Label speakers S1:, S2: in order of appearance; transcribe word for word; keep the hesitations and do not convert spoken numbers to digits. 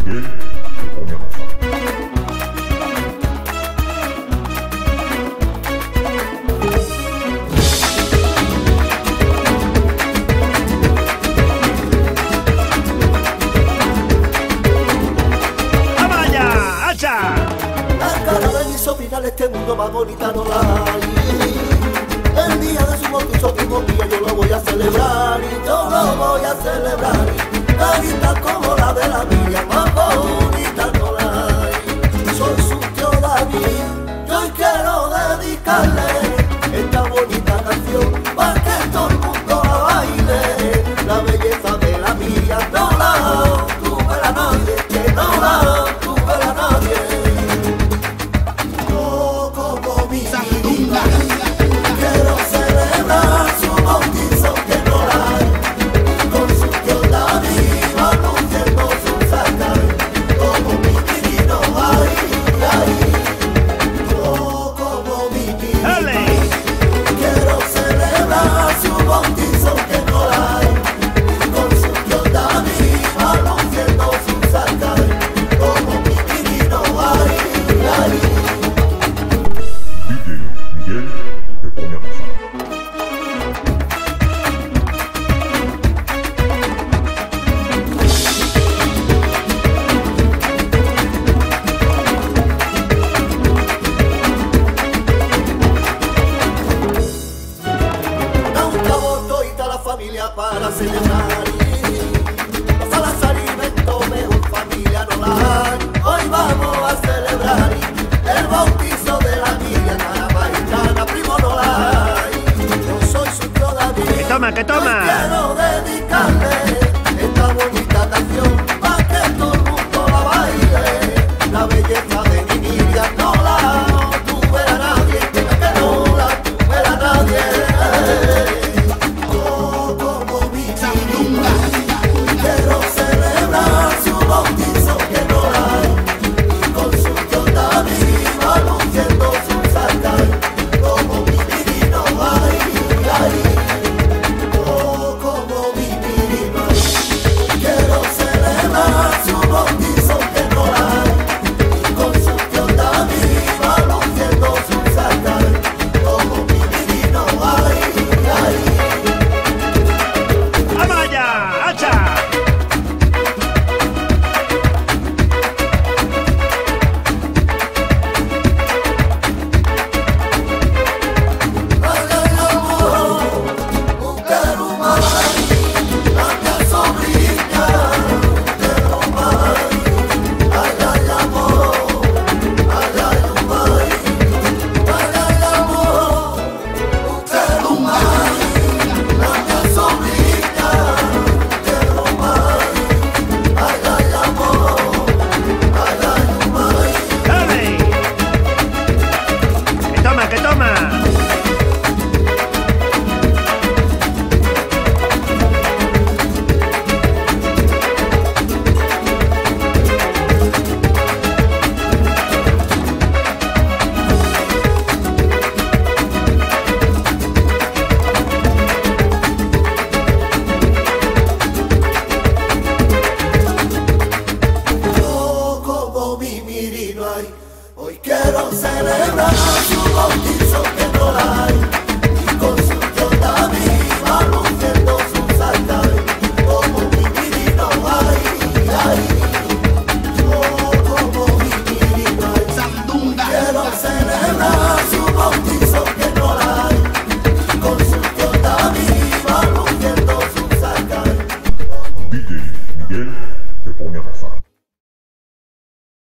S1: Miguel te pone a gozar.
S2: Este mundo más bonita no la hay. El día de su bautizo mismo día yo lo voy a celebrar, y yo lo voy a celebrar. Carita como la de la mía, más bonita no la hay. Soy su tío David, yo hoy quiero dedicarle esta bonita canción para que todo el mundo la baile. La belleza de la mía no la tuve a nadie, que no la tuve a nadie. Quiero celebrar su bautizo que no la hay, con su tío David anunciando su sacar, como mi niño, ay, ay, oh, como mi niño. Quiero celebrar su bautizo que no la hay, con su tío David anunciando su sacar, como mi niño, ay, ay.
S1: Miguel te pone a gozar.
S2: Da un cabo y la familia para celebrar. Los Salazar inventó mejor familia no la hay. Hoy vamos a celebrar el bautizo de la niña carapaitana, primo no la hay. Yo soy su tío David.
S3: ¡Que toma, que toma!
S2: Quiero dedicarle esta bonita canción para que todo el mundo la baile. La belleza de mi niña no la tuve a nadie, que no la tuve a nadie. Yo como mi niña quiero celebrar su bautizo que no la hay, y con su tío David anunciando su sacar, como mi niño, ay, ay. Oh, como mi niño, quiero celebrar su bautizo que no la hay, y con su tío David anunciando su sacar, como mi niño, ay, ay.
S3: ¡Amaya! ¡Hacha!
S2: Hoy quiero celebrar su bautizo que no la hay, y con su tío David anunciando su sacar, como mi niño, ay, ay. Oh, como mi niño, ay. Quiero celebrar su bautizo que no la hay, y con su tío David anunciando su sacar.
S1: D J Miguel te pone a gozar.